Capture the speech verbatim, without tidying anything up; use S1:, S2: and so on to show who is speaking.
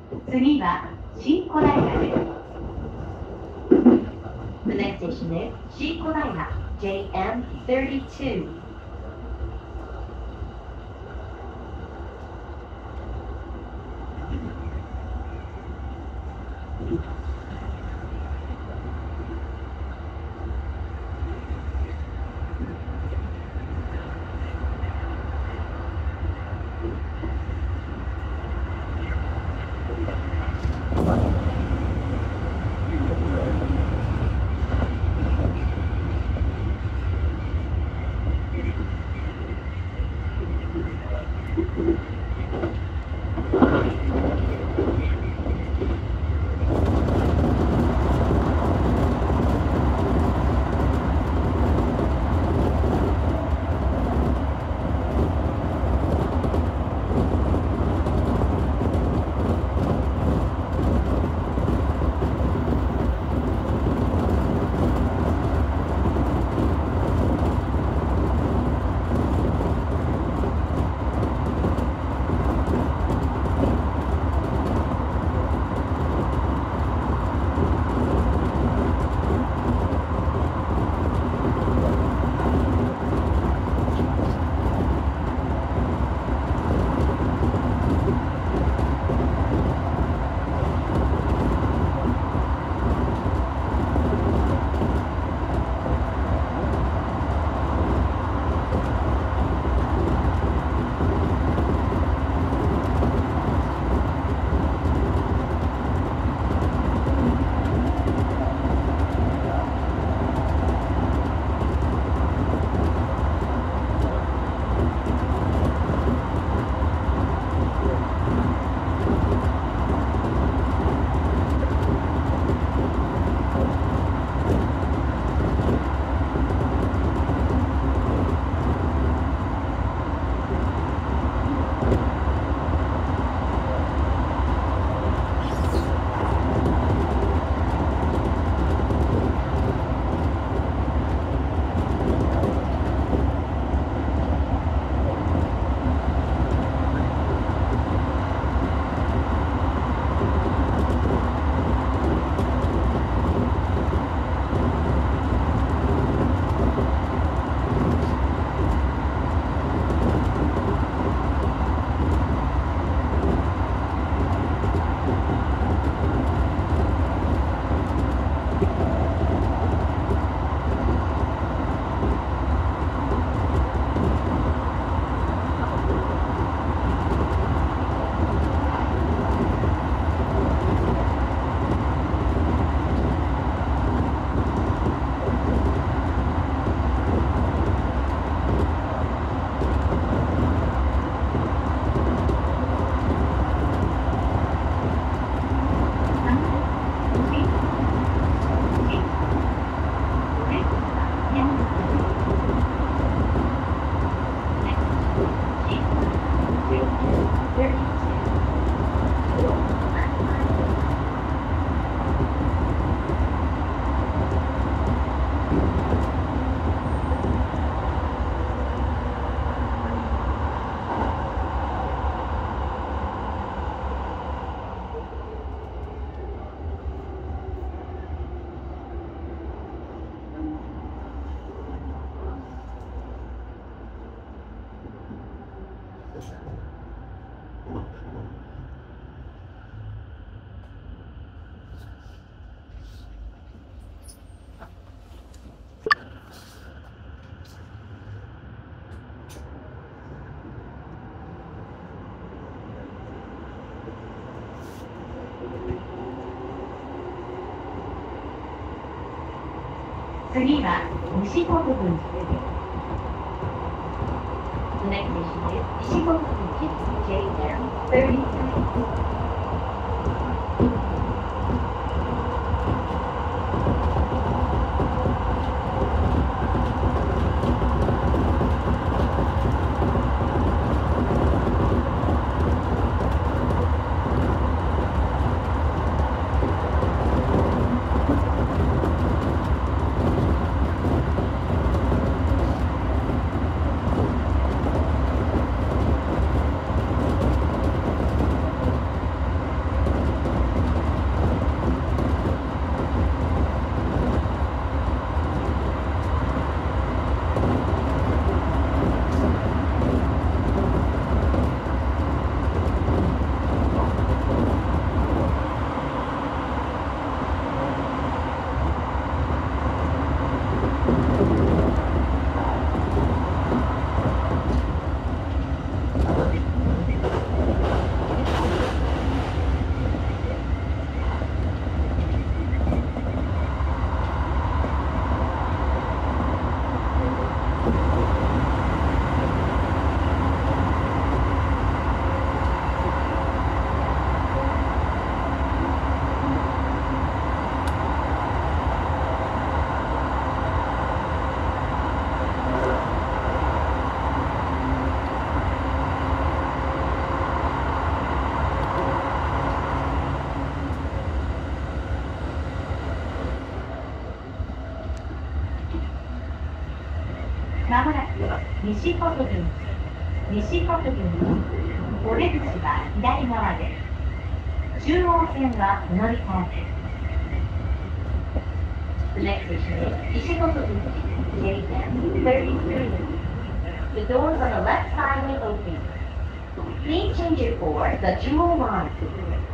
S1: 次は新小平です。The next station is 新小平 ジェイエムさんじゅうに。次は西国分寺です。The next station is 西国分寺 ジェイエムさんじゅうさん。 まもなく西北口、西北口、お出口は左側です。中央線は乗り換えです。The next station is Ishikokubuchi, J M thirty-three. The doors on the left side will open. Please change it for the Jewel Line.